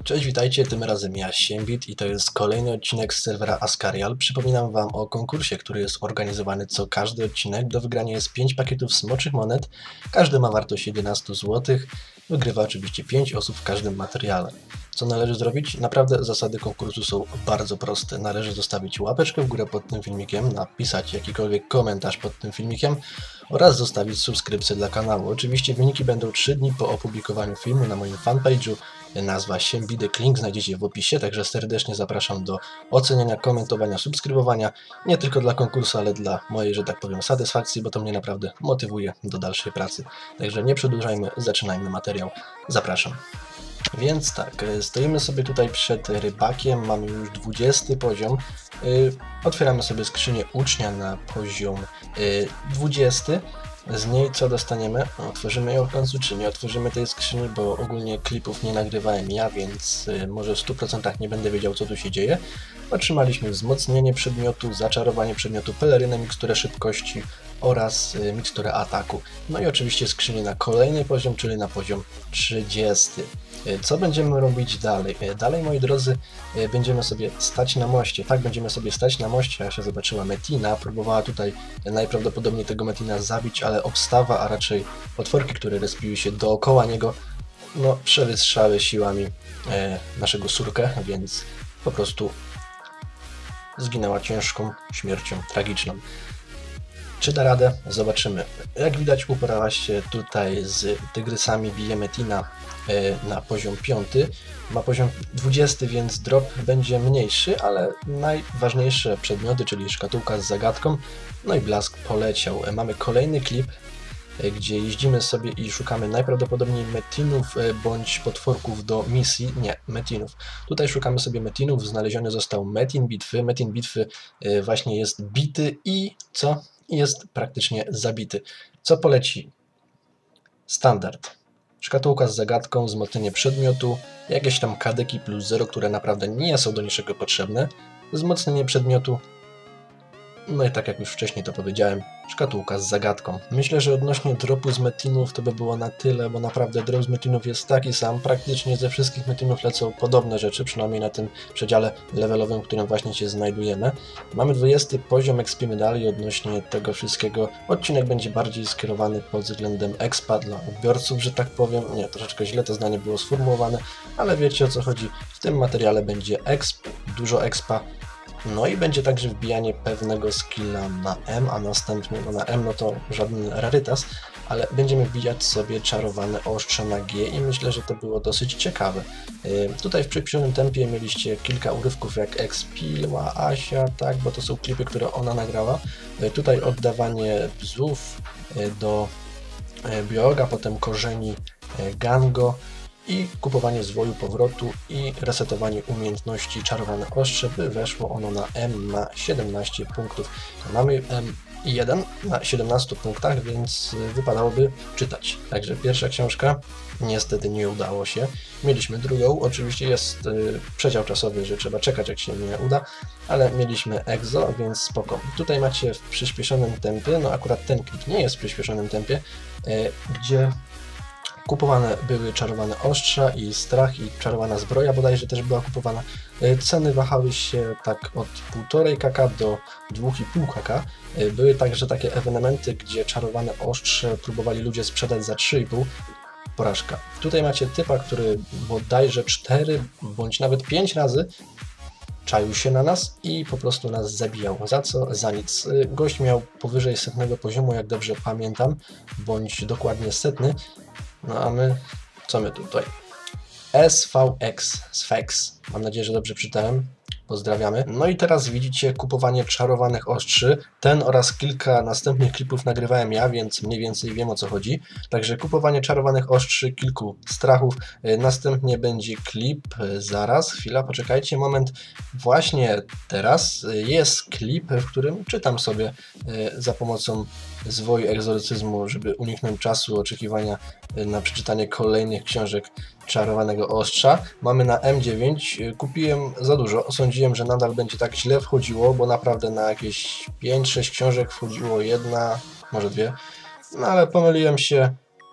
Cześć, witajcie, tym razem ja, Siembit, i to jest kolejny odcinek z serwera Askarial. Przypominam wam o konkursie, który jest organizowany co każdy odcinek. Do wygrania jest 5 pakietów smoczych monet, każdy ma wartość 11 zł. Wygrywa oczywiście 5 osób w każdym materiale. Co należy zrobić? Naprawdę zasady konkursu są bardzo proste. Należy zostawić łapeczkę w górę pod tym filmikiem, napisać jakikolwiek komentarz pod tym filmikiem oraz zostawić subskrypcję dla kanału. Oczywiście wyniki będą 3 dni po opublikowaniu filmu na moim fanpage'u. Nazwa Siembidek, link znajdziecie w opisie, także serdecznie zapraszam do oceniania, komentowania, subskrybowania. Nie tylko dla konkursu, ale dla mojej, że tak powiem, satysfakcji, bo to mnie naprawdę motywuje do dalszej pracy. Także nie przedłużajmy, zaczynajmy materiał. Zapraszam. Więc tak, stoimy sobie tutaj przed rybakiem, mamy już 20 poziom. Otwieramy sobie skrzynię ucznia na poziom 20. Z niej co dostaniemy? Otworzymy ją w końcu, czy nie otworzymy tej skrzyni, bo ogólnie klipów nie nagrywałem ja, więc może w 100% nie będę wiedział, co tu się dzieje. Otrzymaliśmy wzmocnienie przedmiotu, zaczarowanie przedmiotu, pelerynę, miksturę szybkości oraz miksturę ataku. No i oczywiście skrzynię na kolejny poziom, czyli na poziom 30. Co będziemy robić dalej? Dalej, moi drodzy, będziemy sobie stać na moście. Tak, będziemy sobie stać na moście. Asia zobaczyła Metina, próbowała tutaj najprawdopodobniej tego Metina zabić, ale obstawa, a raczej potworki, które respiły się dookoła niego, no przewyższały siłami naszego surkę, więc po prostu zginęła ciężką śmiercią tragiczną. Czy da radę? Zobaczymy. Jak widać, uporała się tutaj z tygrysami, bije Metina na poziom 5. Ma poziom 20, więc drop będzie mniejszy, ale najważniejsze przedmioty, czyli szkatułka z zagadką, no i blask poleciał. Mamy kolejny klip, gdzie jeździmy sobie i szukamy najprawdopodobniej metinów bądź potworków do misji. Nie, metinów. Tutaj szukamy sobie metinów, znaleziony został metin bitwy. Metin bitwy właśnie jest bity i co? Jest praktycznie zabity. Co poleci? Standard. Szkatułka z zagadką, wzmocnienie przedmiotu, jakieś tam kadeki plus 0, które naprawdę nie są do niczego potrzebne, wzmocnienie przedmiotu, no i tak jak już wcześniej to powiedziałem, szkatułka z zagadką. Myślę, że odnośnie dropu z metinów to by było na tyle, bo naprawdę drop z metinów jest taki sam. Praktycznie ze wszystkich metinów lecą podobne rzeczy, przynajmniej na tym przedziale levelowym, w którym właśnie się znajdujemy. Mamy 20 poziom, expimy dalej odnośnie tego wszystkiego. Odcinek będzie bardziej skierowany pod względem expa dla odbiorców, że tak powiem. Nie, troszeczkę źle to zdanie było sformułowane, ale wiecie, o co chodzi. W tym materiale będzie exp, dużo expa. No i będzie także wbijanie pewnego skilla na M, a następnie na M no to żaden rarytas, ale będziemy wbijać sobie czarowane ostrze na G i myślę, że to było dosyć ciekawe. Tutaj w przyspieszonym tempie mieliście kilka urywków jak Expiła, Asia, tak, bo to są klipy, które ona nagrała. Tutaj oddawanie bzów do bioga, potem korzeni Gango i kupowanie zwoju powrotu i resetowanie umiejętności czarowane ostrze, by weszło ono na M na 17 punktów. Mamy M1 na 17 punktach, więc wypadałoby czytać. Także pierwsza książka niestety nie udało się. Mieliśmy drugą, oczywiście jest przedział czasowy, że trzeba czekać, jak się nie uda, ale mieliśmy EXO, więc spoko. Tutaj macie w przyspieszonym tempie, no akurat ten klip nie jest w przyspieszonym tempie, gdzie kupowane były czarowane ostrza i strach i czarowana zbroja bodajże też była kupowana. Ceny wahały się tak od 1,5 kk do 2,5 kk. Były także takie ewenementy, gdzie czarowane ostrze próbowali ludzie sprzedać za 3,5. Porażka. Tutaj macie typa, który bodajże 4 bądź nawet 5 razy czaił się na nas i po prostu nas zabijał. Za co? Za nic. Gość miał powyżej 100 poziomu, jak dobrze pamiętam, bądź dokładnie 100. No a my, co my tutaj? SVX, Sphex. Mam nadzieję, że dobrze przeczytałem. Pozdrawiamy. No i teraz widzicie kupowanie czarowanych ostrzy. Ten oraz kilka następnych klipów nagrywałem ja, więc mniej więcej wiem, o co chodzi. Także kupowanie czarowanych ostrzy, kilku strachów. Następnie będzie klip. Zaraz, chwila, poczekajcie, moment. Właśnie teraz jest klip, w którym czytam sobie za pomocą zwoju egzorcyzmu, żeby uniknąć czasu oczekiwania na przeczytanie kolejnych książek czarowanego ostrza. Mamy na M9, kupiłem za dużo, sądziłem, że nadal będzie tak źle wchodziło, bo naprawdę na jakieś 5-6 książek wchodziło jedna, może dwie, no ale pomyliłem się,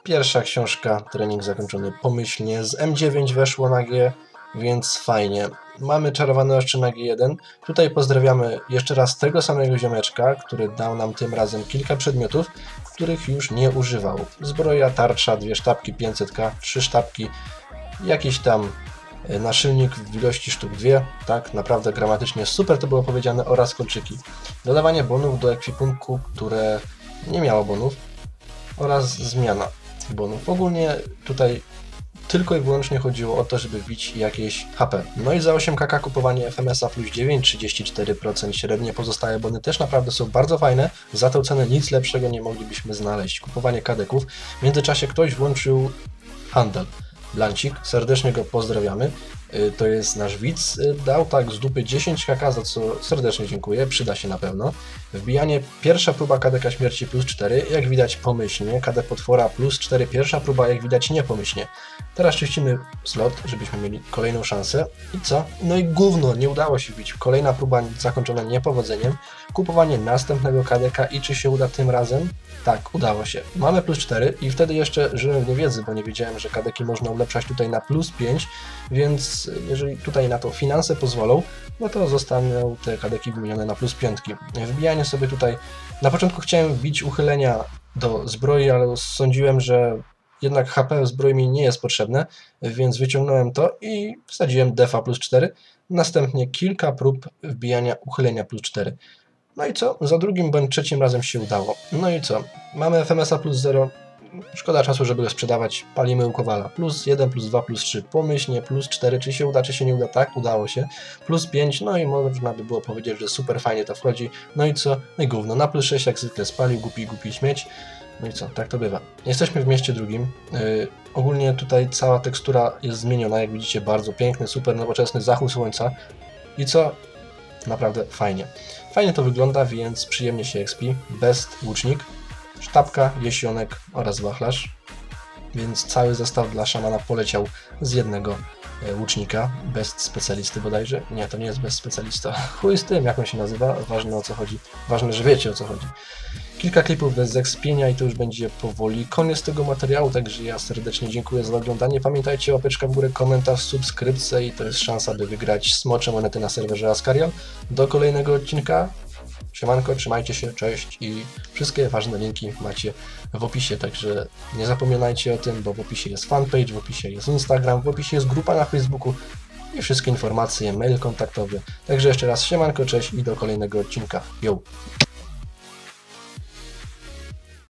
Pierwsza książka, trening zakończony pomyślnie. Z M9 weszło na G, więc fajnie. Mamy czarowane ostrze na G1. Tutaj pozdrawiamy jeszcze raz tego samego ziomeczka, który dał nam tym razem kilka przedmiotów, których już nie używał. Zbroja, tarcza, 2 sztabki 500k, 3 sztabki, jakiś tam naszyjnik w ilości sztuk 2, tak, naprawdę gramatycznie super to było powiedziane, oraz kolczyki. Dodawanie bonów do ekwipunku, które nie miało bonów, oraz zmiana bonów. Ogólnie tutaj tylko i wyłącznie chodziło o to, żeby wbić jakieś HP. No i za 8 kk kupowanie FMS-a plus 9, 34% średnie, pozostałe bony też naprawdę są bardzo fajne, za tę cenę nic lepszego nie moglibyśmy znaleźć. Kupowanie kadeków, w międzyczasie ktoś włączył handel. Blancik, serdecznie go pozdrawiamy, to jest nasz widz, dał tak z dupy 10 kk, za co serdecznie dziękuję, przyda się na pewno. Wbijanie, pierwsza próba kadeka śmierci plus 4, jak widać pomyślnie, kadek potwora plus 4, pierwsza próba jak widać niepomyślnie. Teraz czyścimy slot, żebyśmy mieli kolejną szansę i co? No i gówno, nie udało się wbić, kolejna próba zakończona niepowodzeniem, kupowanie następnego kadeka i czy się uda tym razem? Tak, udało się. Mamy plus 4 i wtedy jeszcze żyłem w niewiedzy, bo nie wiedziałem, że kadeki można ulepszać tutaj na plus 5, więc jeżeli tutaj na to finanse pozwolą, no to zostaną te kadeki wymienione na plus 5. Wbijanie sobie tutaj, na początku chciałem wbić uchylenia do zbroi, ale sądziłem, że jednak HP w zbroi mi nie jest potrzebne, więc wyciągnąłem to i wsadziłem defa plus 4, następnie kilka prób wbijania uchylenia plus 4. No i co? Za drugim bądź trzecim razem się udało. No i co? Mamy FMS-a plus 0. Szkoda czasu, żeby go sprzedawać. Palimy u Kowala. Plus 1, plus 2, plus 3. Pomyślnie. Plus 4. Czy się uda, czy się nie uda? Tak, udało się. Plus 5. No i można by było powiedzieć, że super fajnie to wchodzi. No i co? No i gówno. Na plus 6 jak zwykle spalił. Głupi śmieć. No i co? Tak to bywa. Jesteśmy w mieście drugim. Ogólnie tutaj cała tekstura jest zmieniona. Jak widzicie, bardzo piękny, super nowoczesny zachód słońca. I co? Naprawdę fajnie. Fajnie to wygląda, więc przyjemnie się expi. Best łucznik, sztabka, jesionek oraz wachlarz. Więc cały zestaw dla szamana poleciał z jednego łucznika. Best specjalisty bodajże. Nie, to nie jest best specjalista. Chuj z tym, jak on się nazywa. Ważne o co chodzi. Ważne, że wiecie o co chodzi. Kilka klipów bez ekspienia i to już będzie powoli koniec tego materiału, także ja serdecznie dziękuję za oglądanie. Pamiętajcie, łapeczka w górę, komentarz, subskrypcja i to jest szansa, by wygrać smocze monety na serwerze Askarial. Do kolejnego odcinka. Siemanko, trzymajcie się, cześć i wszystkie ważne linki macie w opisie, także nie zapominajcie o tym, bo w opisie jest fanpage, w opisie jest Instagram, w opisie jest grupa na Facebooku i wszystkie informacje, mail kontaktowy. Także jeszcze raz siemanko, cześć i do kolejnego odcinka. Yo!